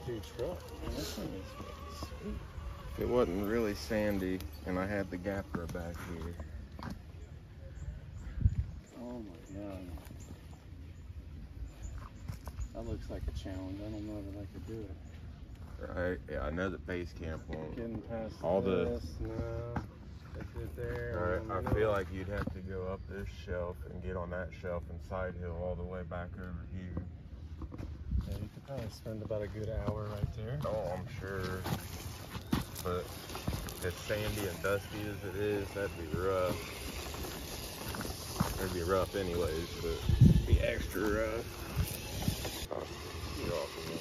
big truck. Man, this thing is sweet. If it wasn't really sandy and I had the gapper back here. Oh my god. That looks like a challenge. I don't know that I could do it. Right? Yeah, I know the base camp won't. Getting past All this, no. That's it there. Right, I feel like you'd have to go up this shelf and get on that shelf and side hill all the way back over here. Yeah, you could probably spend about a good hour right there. Oh, I'm sure. But as sandy and dusty as it is, that'd be rough. It'd be rough anyways, but it'd be extra rough. Get off of me.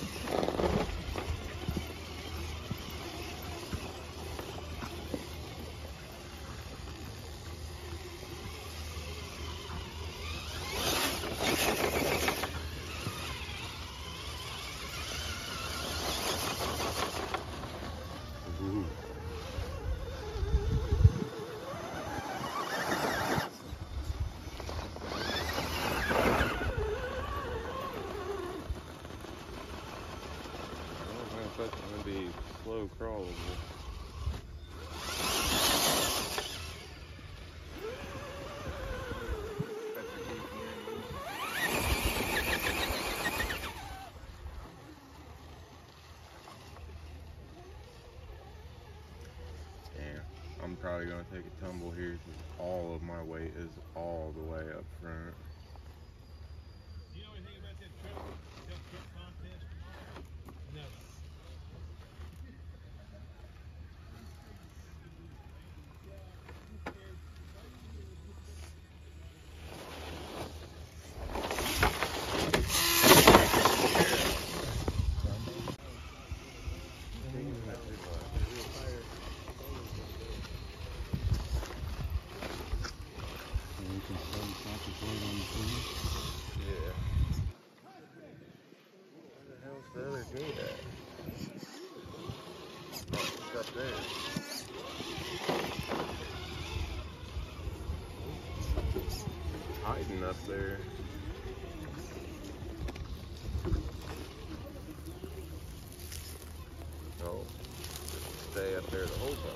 That's gonna be slow crawlable. Yeah, I'm probably gonna take a tumble here because all of my weight is all the way up front. Do you know anything about that truck contest tomorrow? No. You can start concentrating on the food. Yeah. Where the hell's the other gate at? Oh, it's up there. It's hiding up there. Oh, just stay up there the whole time.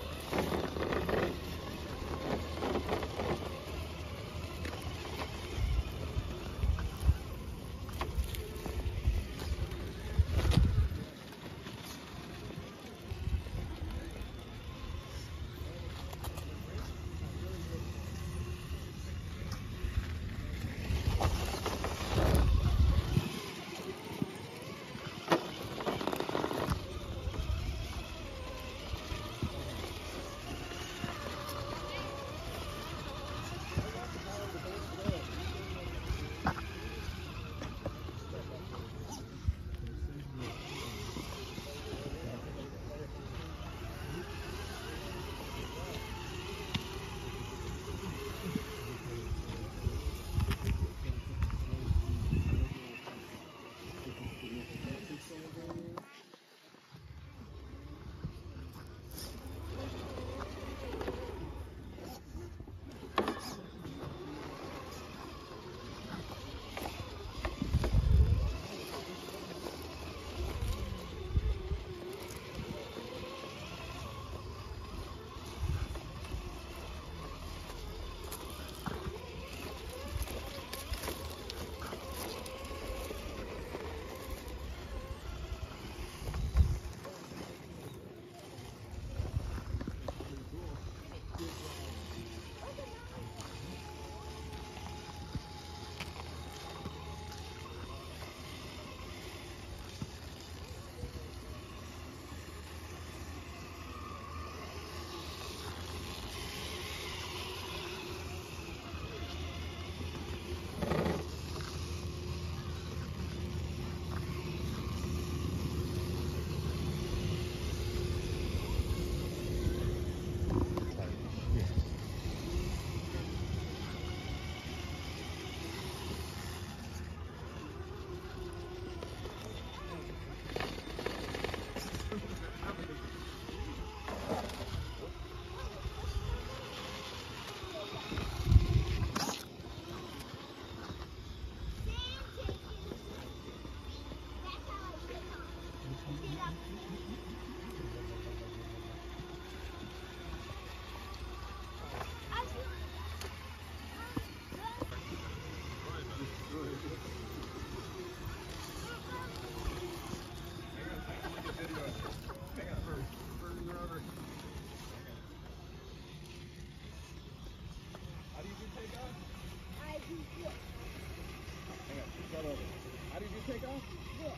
take off? I do good. Hang on, start over. How did you take off? Good.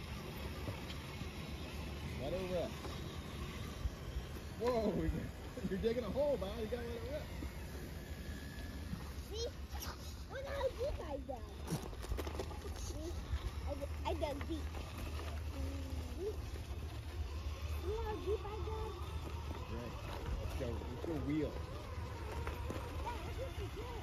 Let her rip. Whoa, you're digging a hole, Bob. You gotta let it rip. See? Look how deep I dug. See? I dug deep. See how deep I dug? Right. Let's go wheel. Yeah, that's what you did.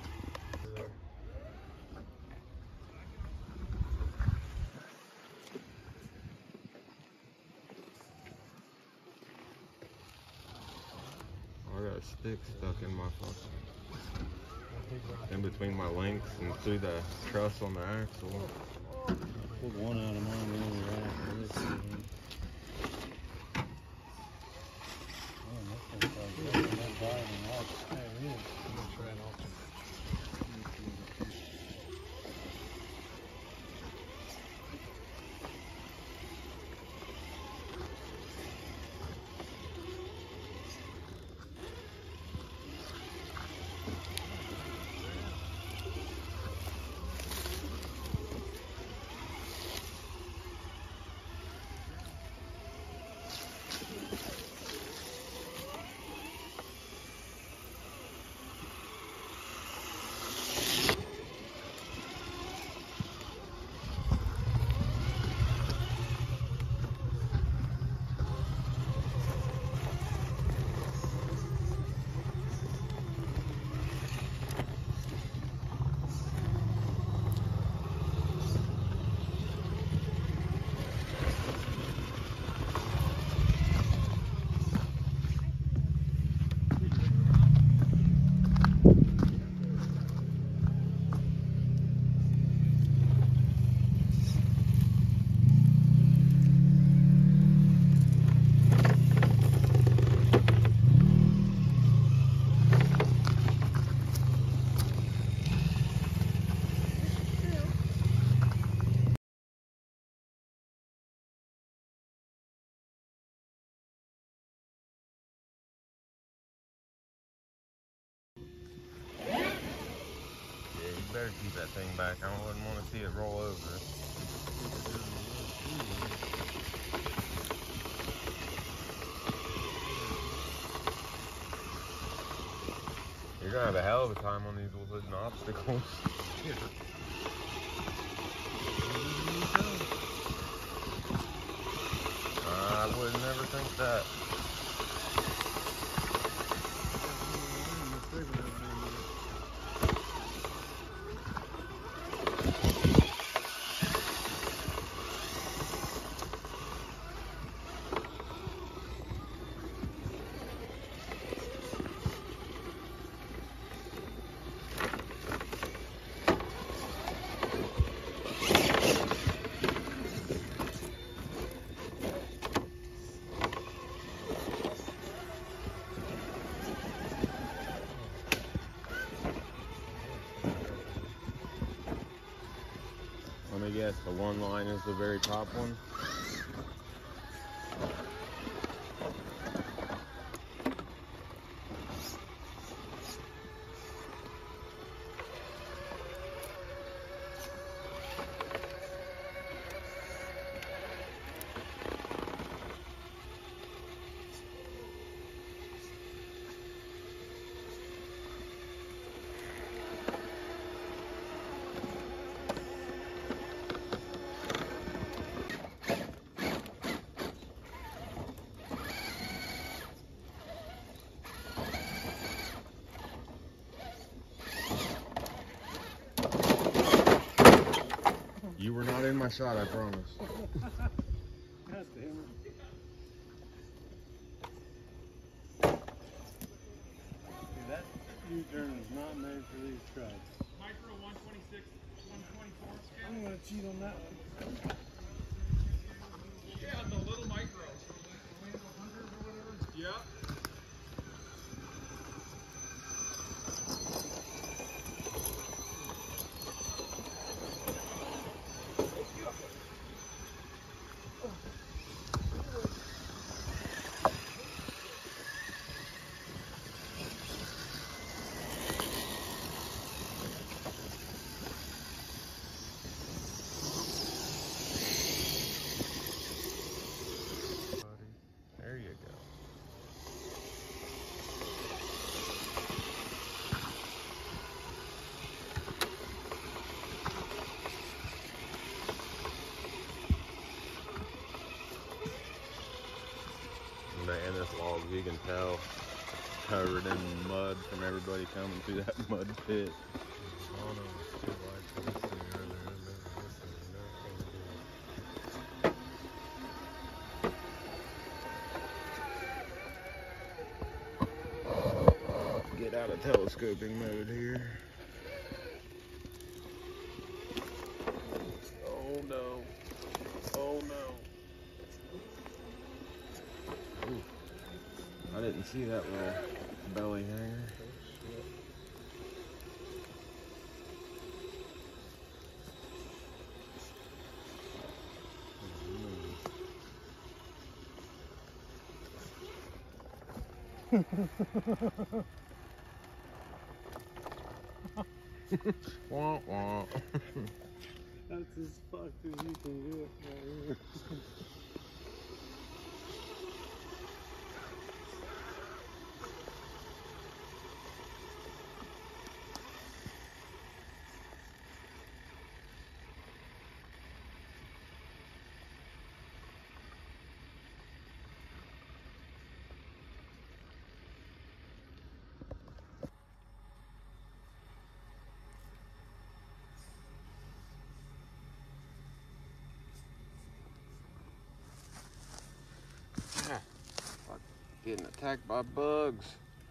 I got a stick stuck in my fucking, in between my links and through the truss on the axle. Pulled one out of mine when we were at. Let's see. Oh, that's gonna start getting that diving off. There it is. I'm gonna try an alternate. Yeah, you better keep that thing back. I wouldn't want to see it roll over. You're gonna have a hell of a time on these wooden obstacles. I would never think that. Let me guess, the one line is the very top one? You were not in my shot, I promise. God damn it. See, that U-turn is not made for these trucks. Micro 126, 124 scale. I'm gonna cheat on that one. Yeah, the little micro. 100 or whatever. Yeah. You can tell covered in mud from everybody coming through that mud pit. Get out of telescoping mode here. Oh no. Oh no. Ooh. I didn't see that little belly hanger. Wah, wah. That's as fucked as you can get right here. Fuck, getting attacked by bugs.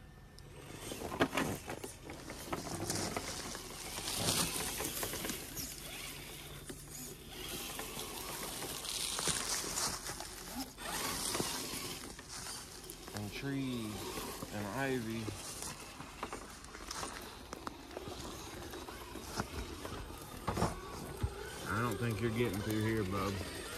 And trees and ivy. I don't think you're getting through here, bub.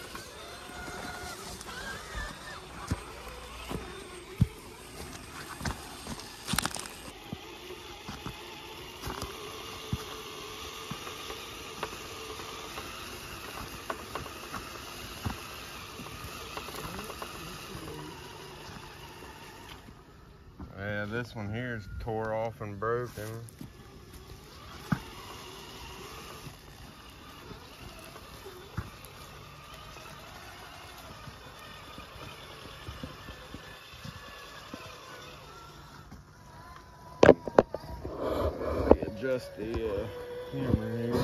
Yeah, this one here is tore off and broken. Adjust the camera here.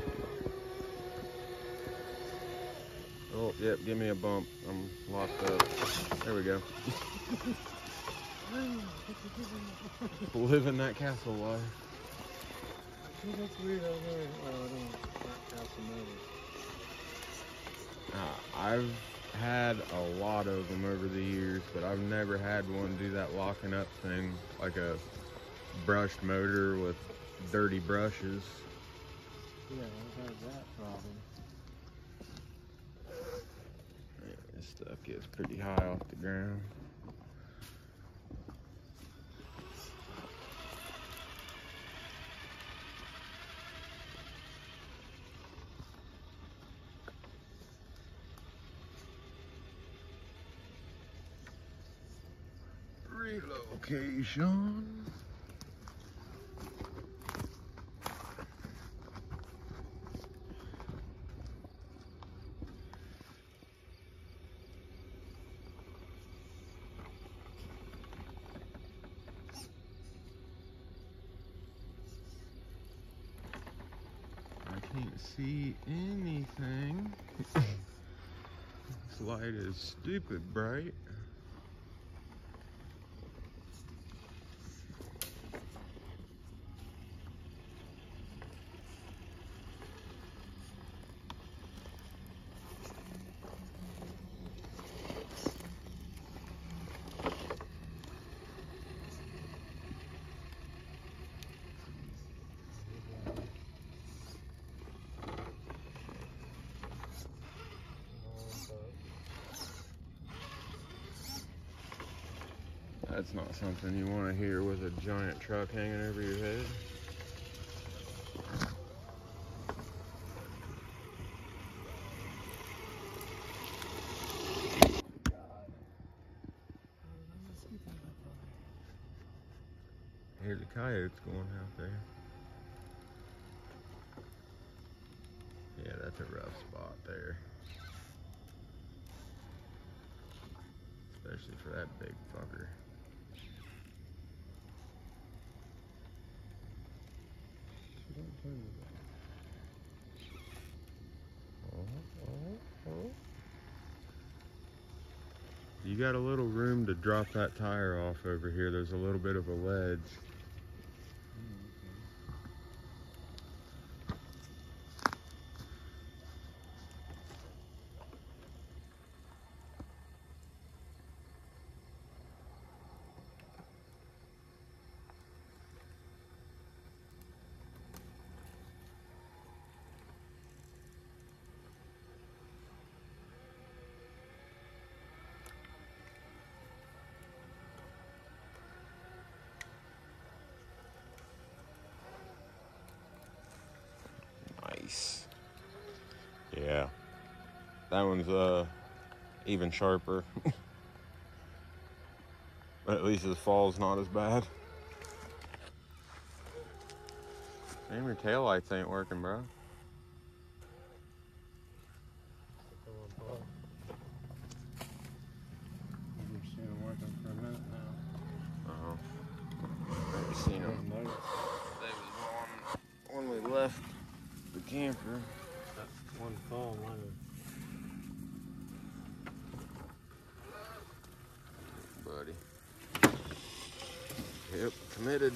Oh, yep, give me a bump. I'm locked up. There we go. Living that castle life. See, that's weird out there. Oh, I don't have some others. I've had a lot of them over the years, but I've never had one do that locking up thing, like a brushed motor with dirty brushes. Yeah, I've had that problem. This stuff gets pretty high off the ground. Relocation. I can't see anything. This light is stupid bright. That's not something you want to hear with a giant truck hanging over your head. I hear the coyotes going out there. Yeah, that's a rough spot there. especially for that big fucker. You got a little room to drop that tire off over here. There's a little bit of a ledge. Nice. Yeah. That one's even sharper. But at least his fall's not as bad. Damn, your taillights ain't working, bro. You've seen them working for a minute now. I've seen them. They was on when we left the camper. That one call might have. Buddy. Yep, committed.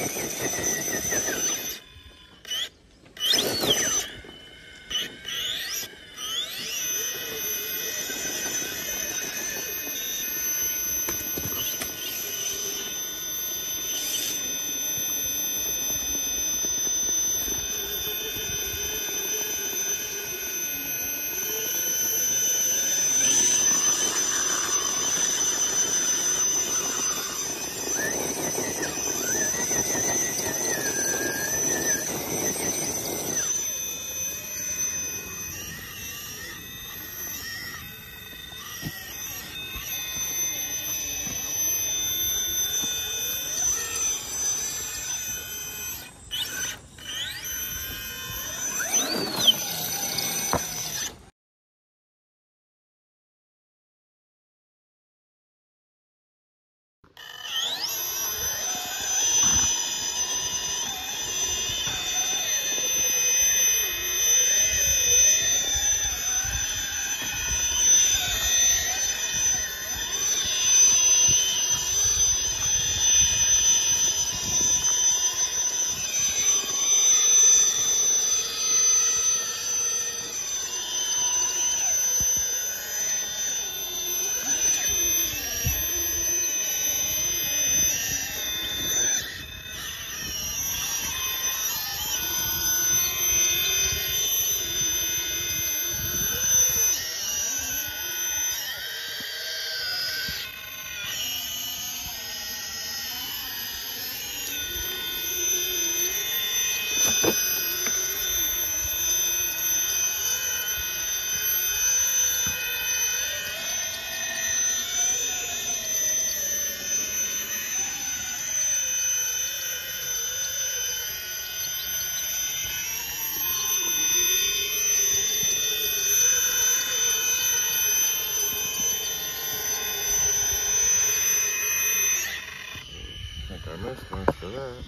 I missed most of that.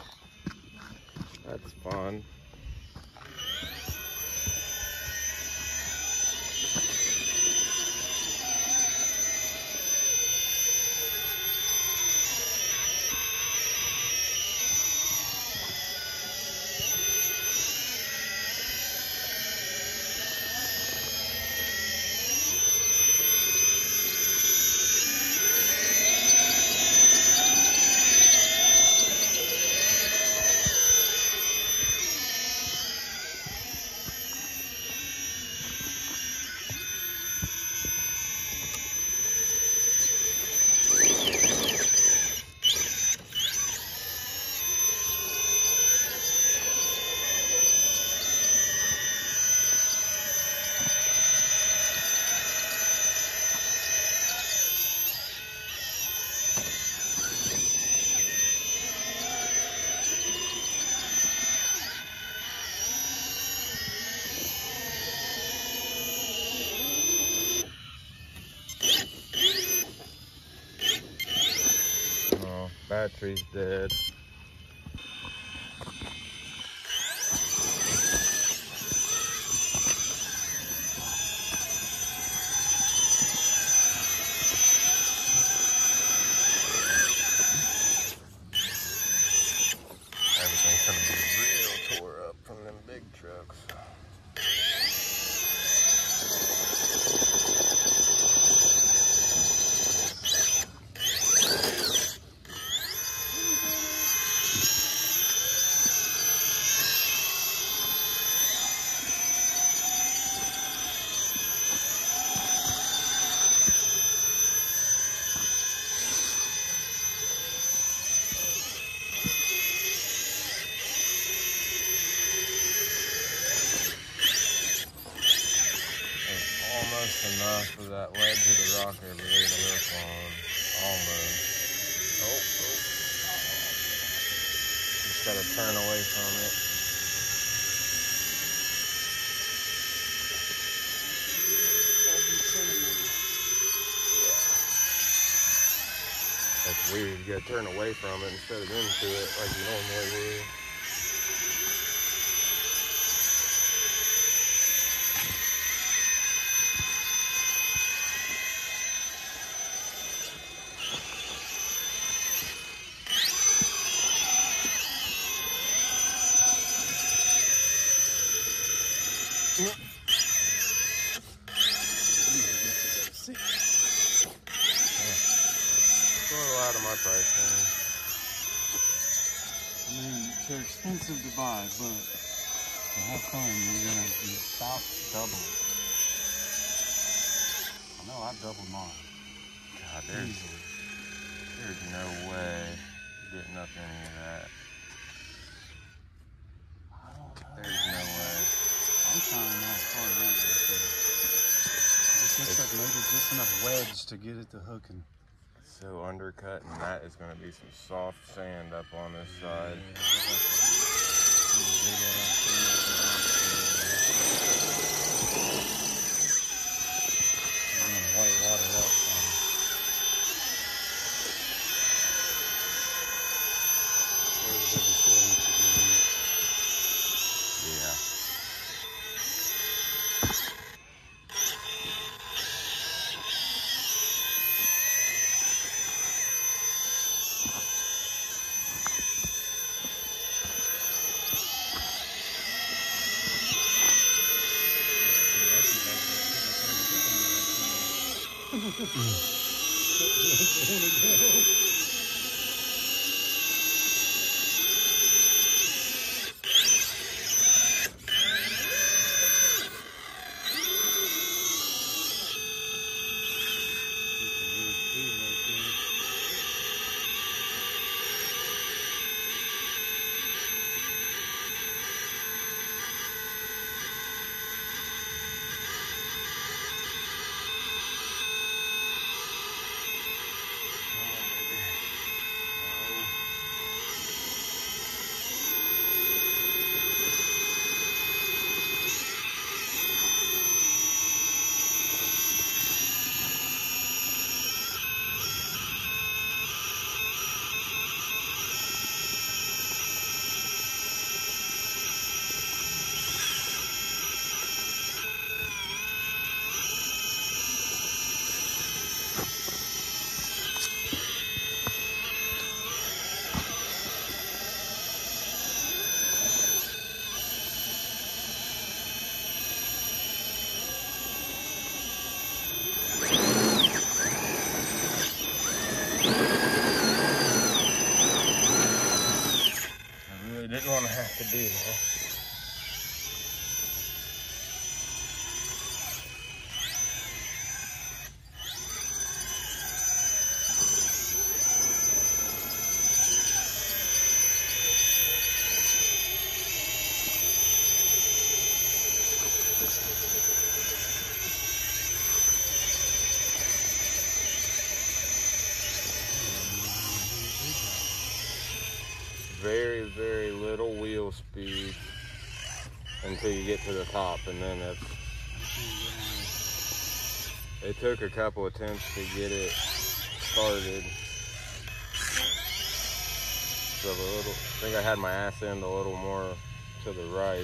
That's fun. Battery's dead. Everything's gonna be real tore up from them big trucks. Enough for that ledge of the rock over there to lift on. Almost. Oh. Just gotta turn away from it. Yeah. That's weird. You gotta turn away from it instead of into it like you normally would. my price range. I mean, they're expensive to buy, but to have fun, you're gonna about double it. I know I doubled mine. God, there's no way you're getting up any of that. I don't know. There's no way. I'm trying not as far as that goes. It just looks like maybe just enough wedge to get it to hooking. So undercut, and that is going to be some soft sand up on this side. White water up. Yeah. Didn't want to have to do that. Very, very little wheel speed until you get to the top, and then it took a couple attempts to get it started. So I think I had my ass end a little more to the right.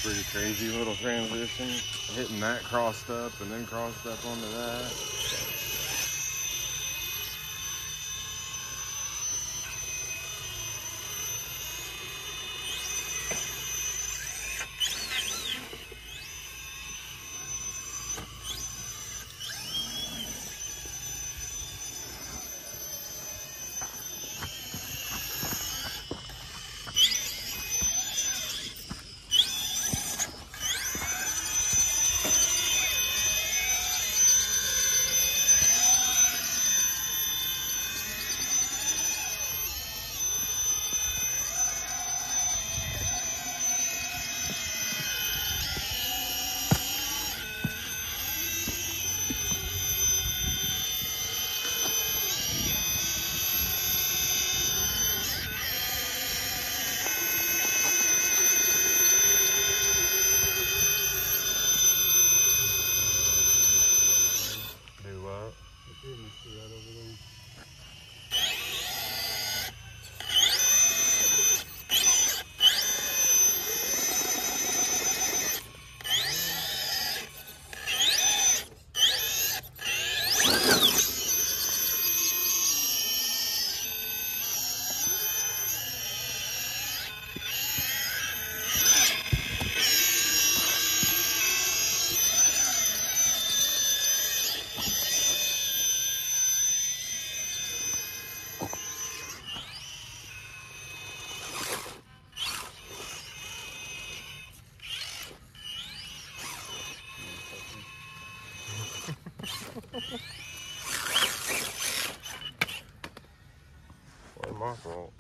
pretty crazy little transition. Hitting that crossed up and then crossed up onto that. Wasn't my fault.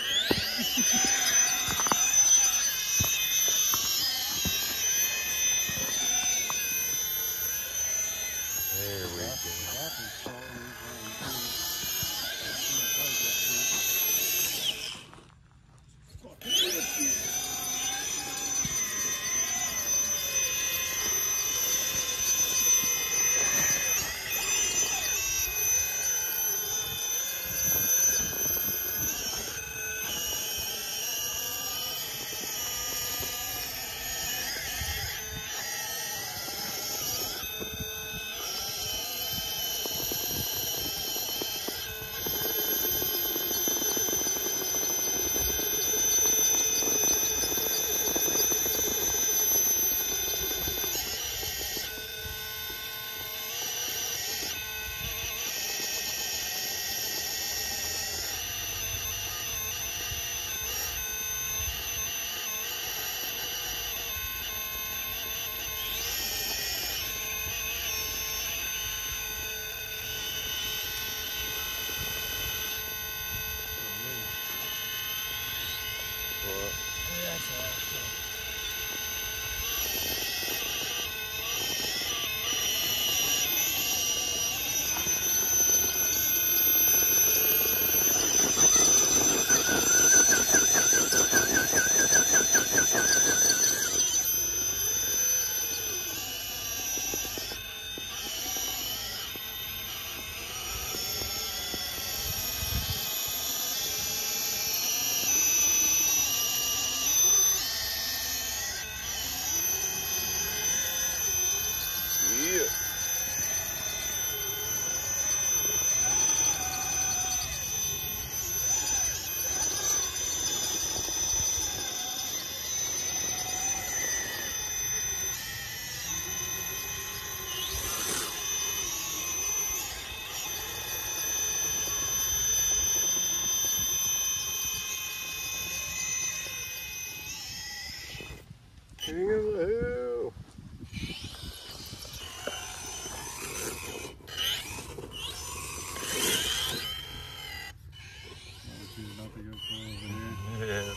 There we go. King of the hill. Yeah.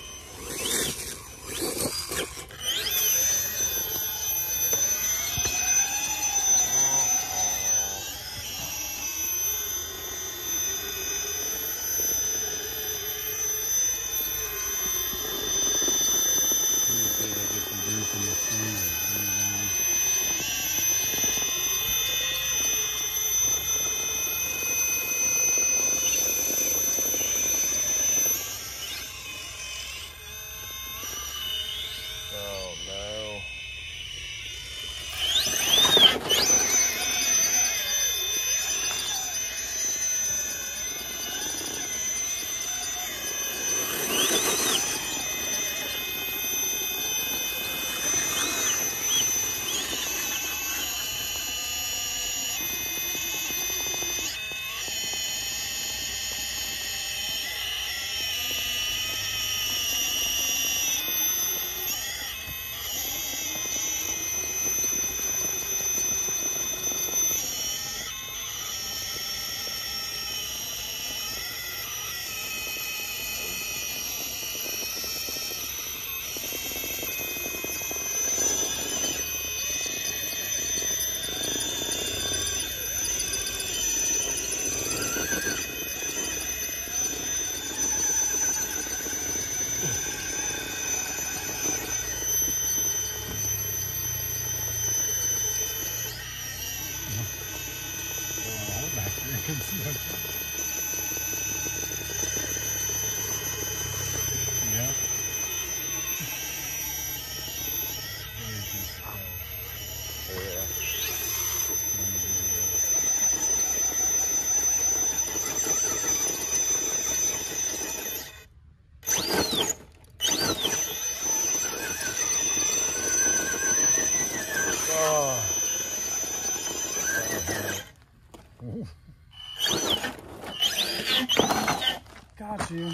Got you.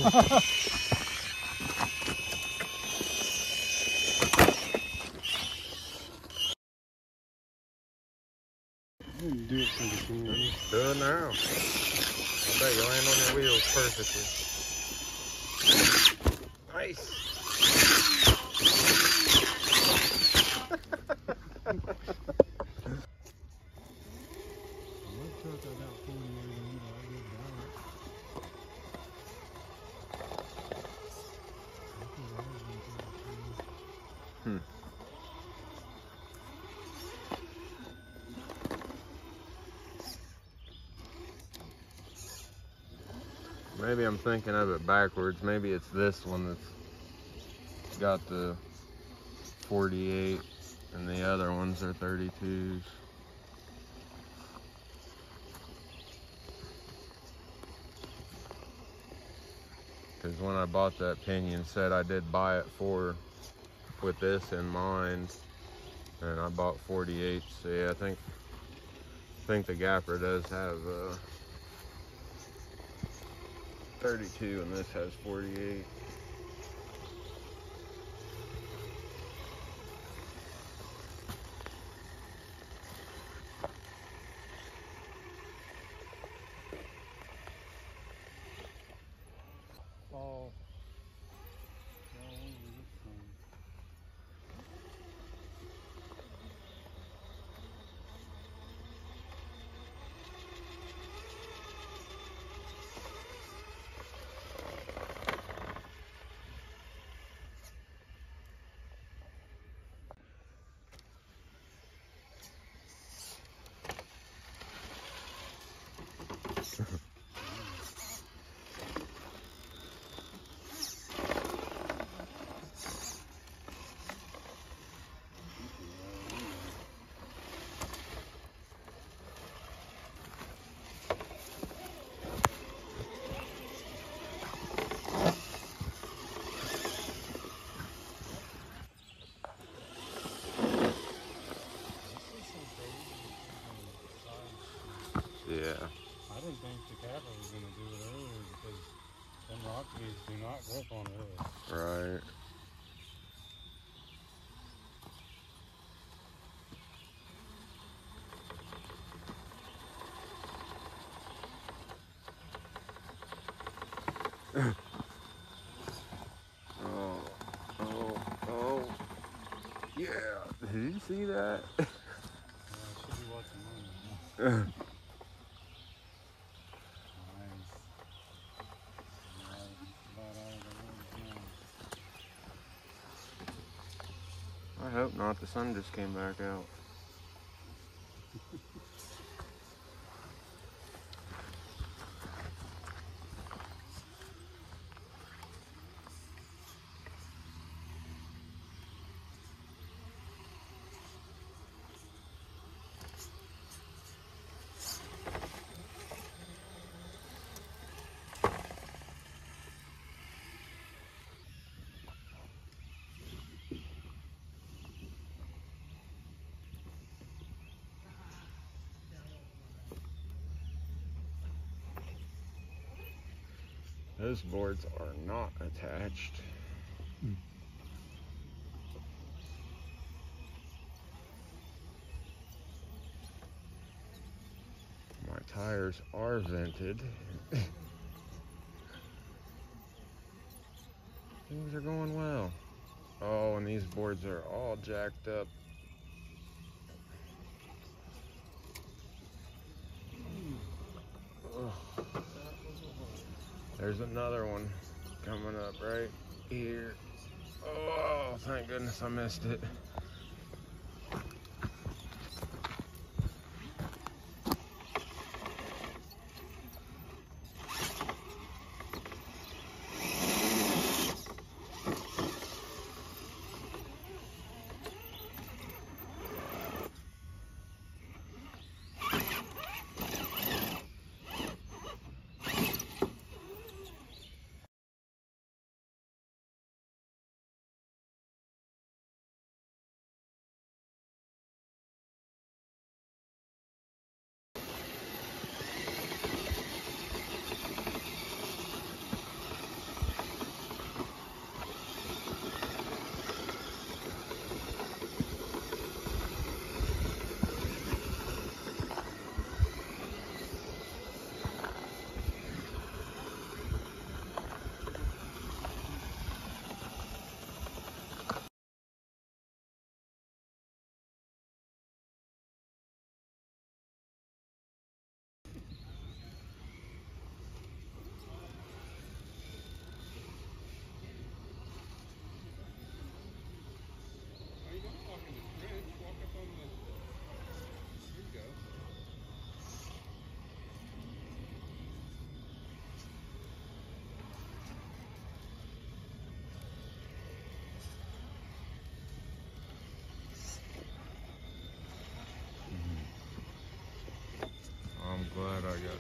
Do it for the community. Do it now. I bet you land on your wheels perfectly. Nice. Maybe I'm thinking of it backwards. Maybe it's this one that's got the 48 and the other ones are 32s. Because when I bought that pinion set, I did buy it with this in mind, and I bought 48. So yeah, I think the Gapper does have 32, and this has 48. Fall. Yeah. I didn't think the Capra was going to do it earlier because them Rockies do not grip on hills. Right. Oh. Yeah. Did you see that? Yeah, I should be watching mine. Nice. About out of the woods now. I hope not. The sun just came back out. Those boards are not attached. My tires are vented. Things are going well. Oh, and these boards are all jacked up. Ugh. There's another one coming up right here. Oh, thank goodness I missed it.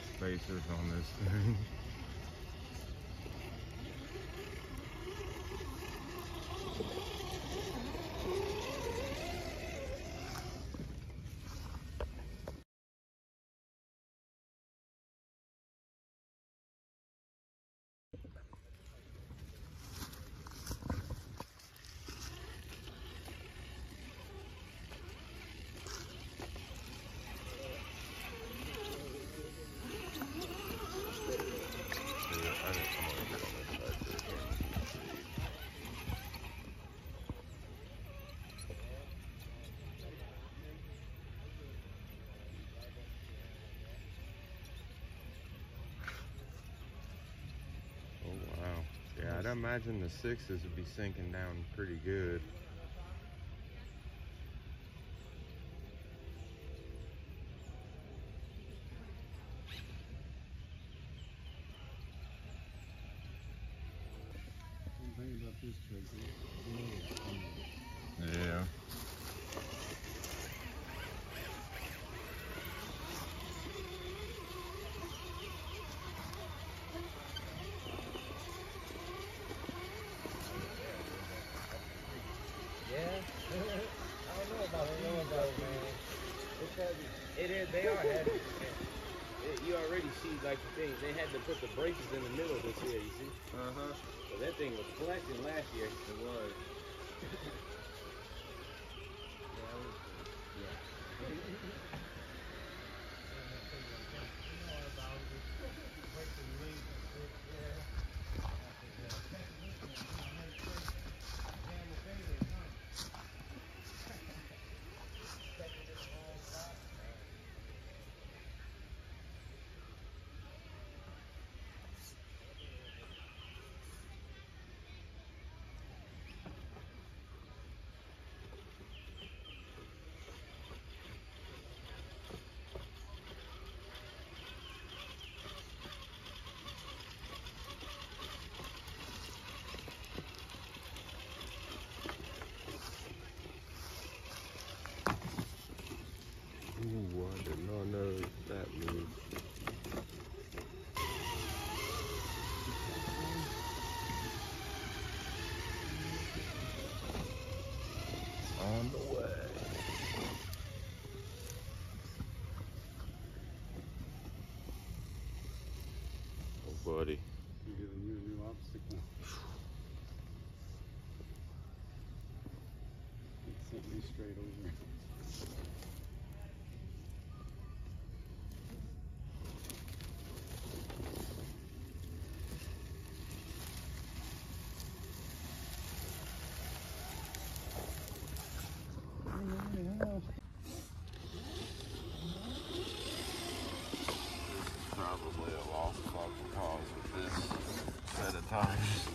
spacers on this thing. Yeah, I'd imagine the 6s would be sinking down pretty good. One thing about this Tracy, Yeah. It is. They are heavy. You already see like the thing. They had to put the braces in the middle this year. You see? So that thing was collecting last year. It was. Ooh, I did not know that moved. On the way. Oh, buddy. you're giving you a new obstacle. It sent me straight over. Probably a lost fucking cause with this set of tires.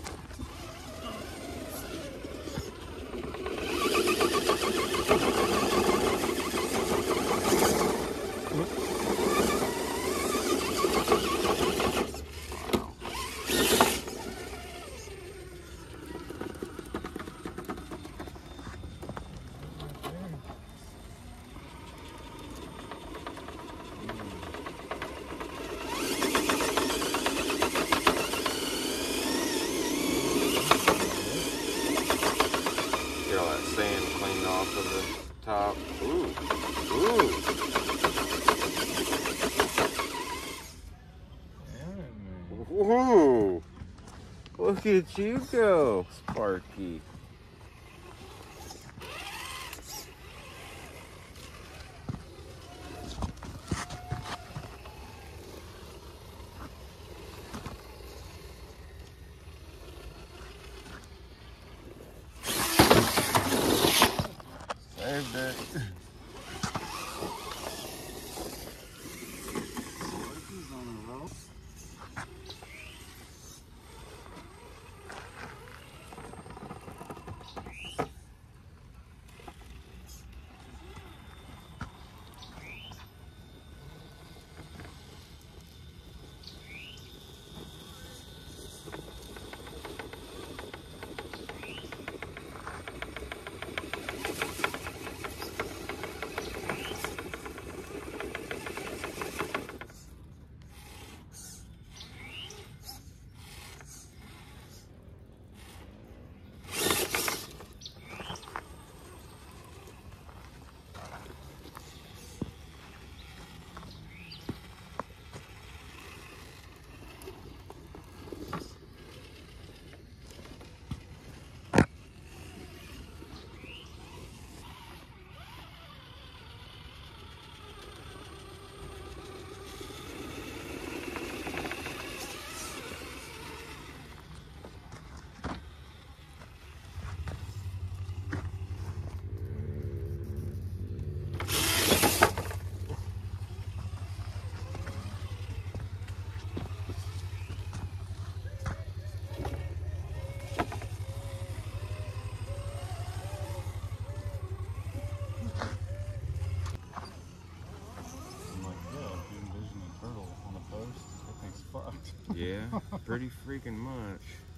Get all that sand cleaned off of the top. Ooh, ooh. Ooh. Look at you go, Sparky. Saved it. Sparky's on a roll. Yeah, pretty freaking much.